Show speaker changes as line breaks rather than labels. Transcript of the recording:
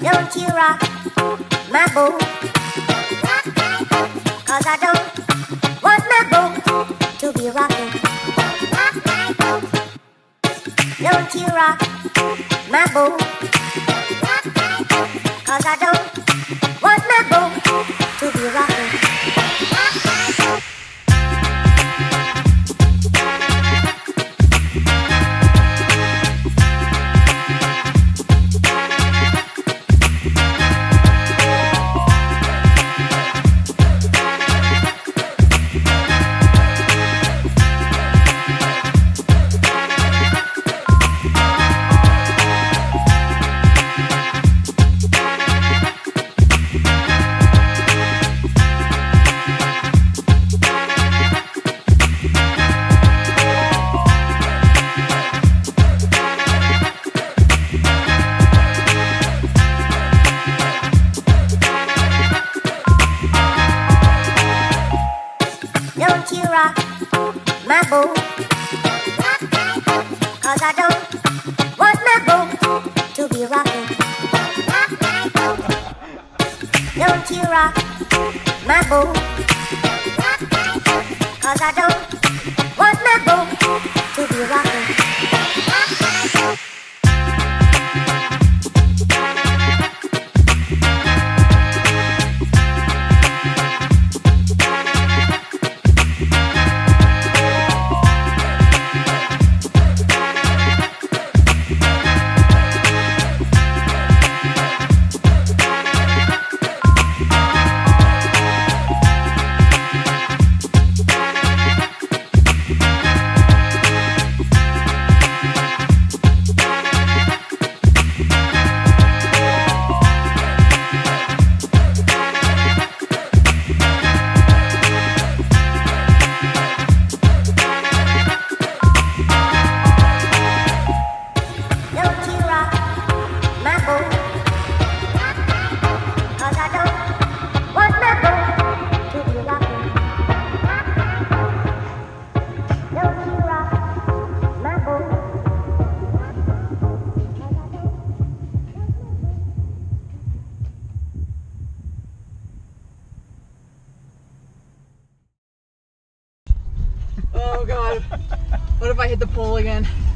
Don't you rock my boat, 'cause I don't want my boat to be rocking. Don't you rock my boat, 'cause I don't want my boat to be rocking. Don't you rock my boat, 'cause I don't want my boat to be rocking. Don't you rock my boat, 'cause I don't want my boat to be rocking.
Oh god. What if I hit the pole again?